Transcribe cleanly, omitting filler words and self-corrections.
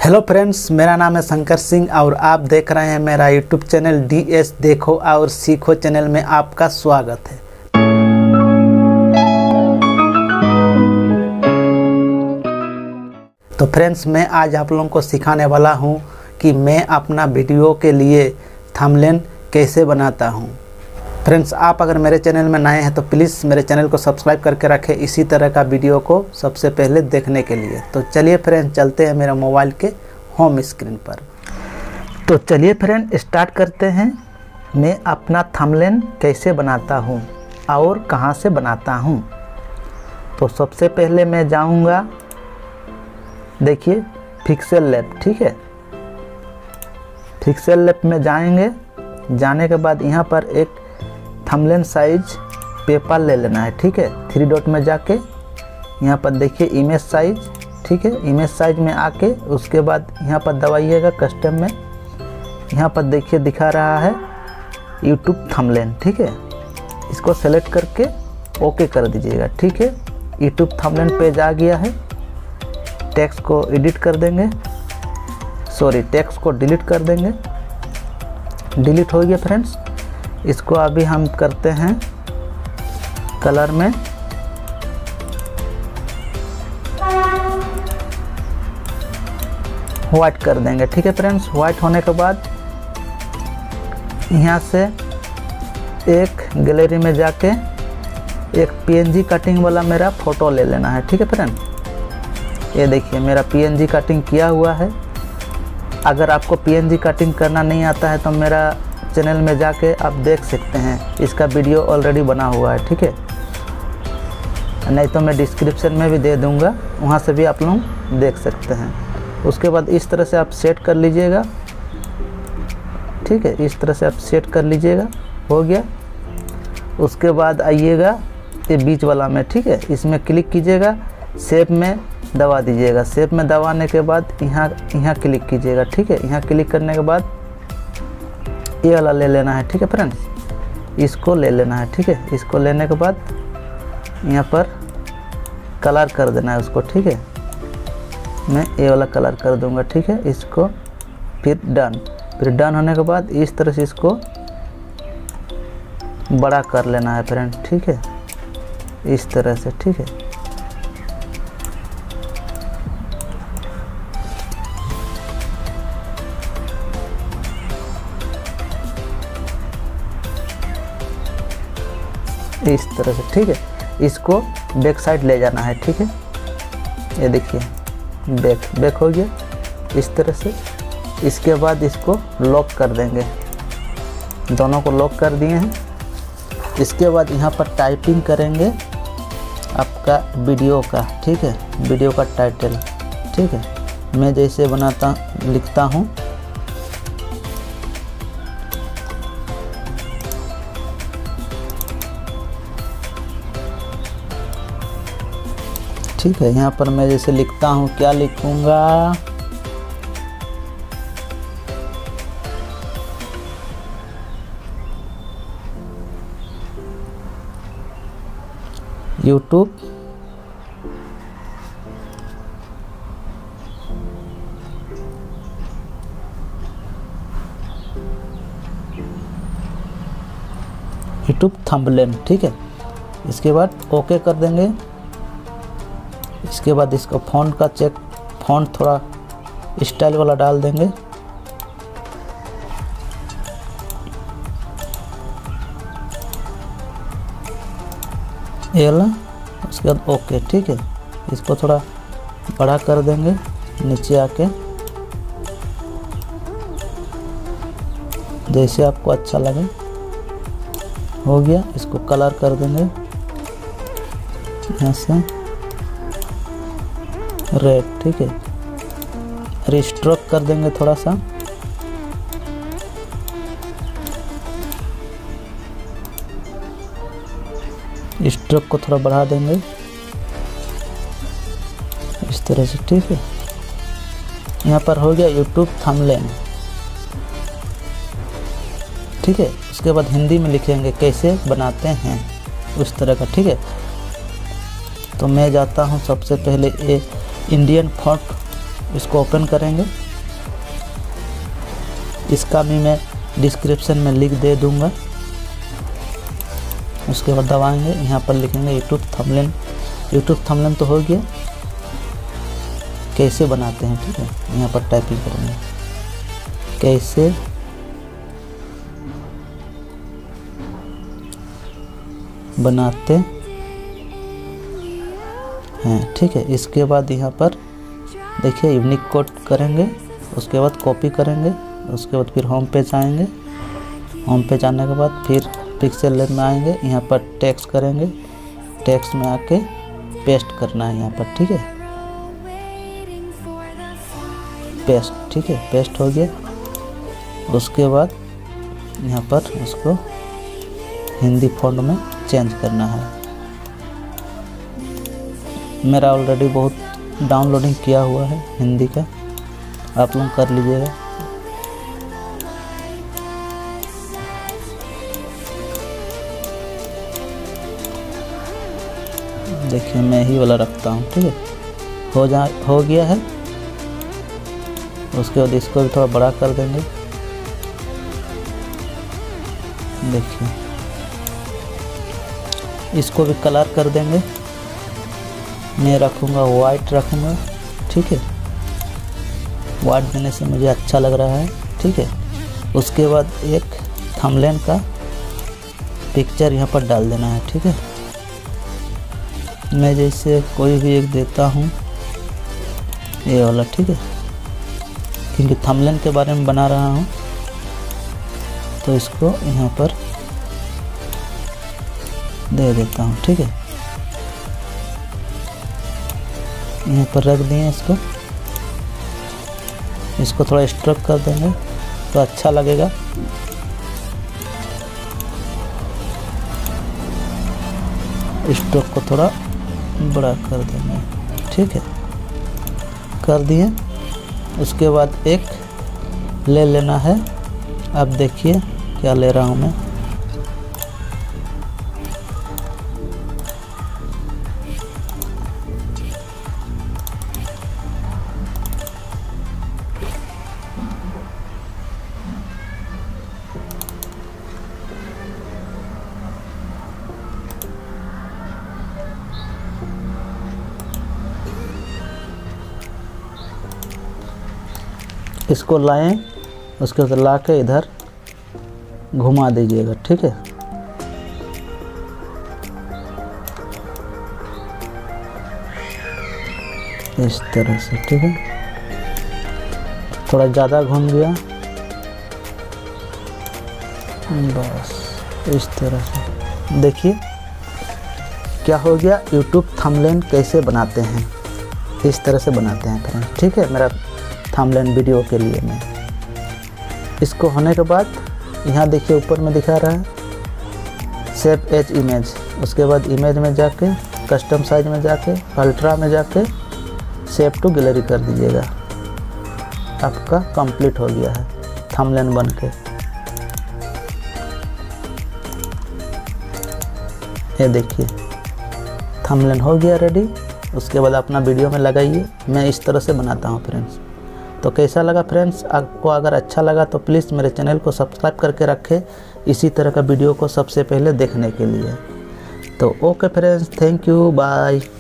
Hello friends, मेरा नाम है शंकर सिंह और आप देख रहे हैं मेरा यूट्यूब चैनल DS देखो और सीखो चैनल में आपका स्वागत है। तो फ्रेंड्स, मैं आज आप लोगों को सिखाने वाला हूं कि मैं अपना वीडियो के लिए थंबनेल कैसे बनाता हूं। फ्रेंड्स, आप अगर मेरे चैनल में नए हैं तो प्लीज़ मेरे चैनल को सब्सक्राइब करके रखें इसी तरह का वीडियो को सबसे पहले देखने के लिए। तो चलिए फ्रेंड्स, चलते हैं मेरे मोबाइल के होम स्क्रीन पर। तो चलिए फ्रेंड, स्टार्ट करते हैं। मैं अपना थंबनेल कैसे बनाता हूं और कहां से बनाता हूं। तो सबसे पहले मैं जाऊंगा, देखिए पिक्सेल लैब, ठीक है। पिक्सेल लैब में जाएंगे, जाने के बाद यहाँ पर एक थंबनेल साइज पेपर ले लेना है, ठीक है। 3 डॉट में जाके यहाँ पर देखिए इमेज साइज, ठीक है। इमेज साइज में आके उसके बाद यहाँ पर दबाइएगा कस्टम में। यहाँ पर देखिए दिखा रहा है यूट्यूब थंबनेल, ठीक है। इसको सेलेक्ट करके ओके कर दीजिएगा, ठीक है। यूट्यूब थंबनेल पेज आ गया है। टेक्स्ट को एडिट कर देंगे, टेक्स्ट को डिलीट कर देंगे। डिलीट हो गया फ्रेंड्स। इसको अभी हम करते हैं कलर में, व्हाइट कर देंगे, ठीक है फ्रेंड्स। व्हाइट होने के बाद यहाँ से एक गैलरी में जाके एक PNG कटिंग वाला मेरा फ़ोटो ले लेना है, ठीक है फ्रेंड। ये देखिए मेरा PNG कटिंग किया हुआ है। अगर आपको PNG कटिंग करना नहीं आता है तो मेरा चैनल में जाके आप देख सकते हैं, इसका वीडियो ऑलरेडी बना हुआ है, ठीक है। नहीं तो मैं डिस्क्रिप्शन में भी दे दूंगा, वहाँ से भी आप लोग देख सकते हैं। उसके बाद इस तरह से आप सेट कर लीजिएगा, ठीक है। इस तरह से आप सेट कर लीजिएगा, हो गया। उसके बाद आइएगा ये बीच वाला में, ठीक है। इसमें क्लिक कीजिएगा, शेप में दबा दीजिएगा। शेप में दबाने के बाद यहाँ क्लिक कीजिएगा, ठीक है। यहाँ क्लिक करने के बाद ये वाला ले लेना है, ठीक है फ्रेंड्स। इसको ले लेना है, ठीक है। इसको लेने के बाद यहाँ पर कलर कर देना है उसको, ठीक है। मैं ये वाला कलर कर दूंगा, ठीक है। इसको फिर डन होने के बाद इस तरह से इसको बड़ा कर लेना है फ्रेंड, ठीक है। इस तरह से, ठीक है। इस तरह से, ठीक है। इसको बैक साइड ले जाना है, ठीक है। ये देखिए बैक हो गया इस तरह से। इसके बाद इसको लॉक कर देंगे, दोनों को लॉक कर दिए हैं। इसके बाद यहाँ पर टाइपिंग करेंगे आपका वीडियो का, ठीक है। वीडियो का टाइटल, ठीक है। मैं जैसे लिखता हूँ, ठीक है। यहाँ पर मैं जैसे लिखता हूँ, क्या लिखूँगा, यूट्यूब थंबनेल, ठीक है। इसके बाद ओके कर देंगे। इसके बाद इसको फ़ॉन्ट का फ़ॉन्ट थोड़ा स्टाइल वाला डाल देंगे। ये वाला, उसके बाद ओके, ठीक है। इसको थोड़ा बड़ा कर देंगे नीचे आके, जैसे आपको अच्छा लगे। हो गया। इसको कलर कर देंगे यहाँ से रेड, ठीक है। रिस्ट्रोक कर देंगे थोड़ा सा, स्ट्रोक को थोड़ा बढ़ा देंगे इस तरह से, ठीक है। यहाँ पर हो गया यूट्यूब थंबनेल, ठीक है। उसके बाद हिंदी में लिखेंगे कैसे बनाते हैं उस तरह का, ठीक है। तो मैं जाता हूँ सबसे पहले ये इंडियन फॉन्ट इसको ओपन करेंगे। इसका भी मैं डिस्क्रिप्शन में लिंक दे दूंगा। उसके बाद दबाएंगे, यहाँ पर लिखेंगे यूट्यूब थंबनेल। यूट्यूब थंबनेल तो हो गया, कैसे बनाते हैं, ठीक है। यहाँ पर टाइपिंग करेंगे कैसे बनाते हैं, ठीक है। इसके बाद यहाँ पर देखिए यूनिक कोड करेंगे, उसके बाद कॉपी करेंगे, उसके बाद फिर होम पेज आएंगे। होम पेज आने के बाद फिर पिक्सेल लैब में आएंगे, यहाँ पर टेक्स्ट करेंगे, टेक्स्ट में आके पेस्ट करना है यहाँ पर, ठीक है। पेस्ट, ठीक है, पेस्ट हो गया। उसके बाद यहाँ पर उसको हिंदी फॉन्ट में चेंज करना है। मेरा ऑलरेडी बहुत डाउनलोडिंग किया हुआ है हिंदी का, आप लोग कर लीजिएगा। देखिए मैं ही वाला रखता हूँ, ठीक है। हो गया है। उसके बाद इसको भी थोड़ा बड़ा कर देंगे। देखिए इसको भी कलर कर देंगे। मैं रखूँगा वाइट रखूँगा, ठीक है। वाइट देने से मुझे अच्छा लग रहा है, ठीक है। उसके बाद एक थंबनेल का पिक्चर यहाँ पर डाल देना है, ठीक है। मैं जैसे कोई भी एक देता हूँ, ये वाला, ठीक है, क्योंकि थंबनेल के बारे में बना रहा हूँ, तो इसको यहाँ पर दे देता हूँ, ठीक है। यहाँ पर रख दिए इसको थोड़ा स्ट्रोक कर देंगे तो अच्छा लगेगा। स्ट्रोक को थोड़ा बड़ा कर देंगे, ठीक है, कर दिए। उसके बाद एक ले लेना है। अब देखिए क्या ले रहा हूँ मैं। इसको लाएं, उसके बाद ला के इधर घुमा दीजिएगा, ठीक है। इस तरह से, ठीक है। थोड़ा ज़्यादा घूम गया, बस इस तरह से। देखिए क्या हो गया। यूट्यूब थंबनेल कैसे बनाते हैं, इस तरह से बनाते हैं फ्रेंड्स, ठीक है। मेरा थंबनेल वीडियो के लिए मैं इसको होने के बाद यहाँ देखिए ऊपर में दिखा रहा है सेव एज इमेज। उसके बाद इमेज में जाके कस्टम साइज में जाके अल्ट्रा में जाके सेव टू गैलरी कर दीजिएगा। आपका कंप्लीट हो गया है थंबनेल बन के। ये देखिए थंबनेल हो गया रेडी। उसके बाद अपना वीडियो में लगाइए। मैं इस तरह से बनाता हूँ फ्रेंड्स। तो कैसा लगा फ्रेंड्स? आपको अगर अच्छा लगा तो प्लीज़ मेरे चैनल को सब्सक्राइब करके रखें इसी तरह का वीडियो को सबसे पहले देखने के लिए। तो okay friends, thank you, bye.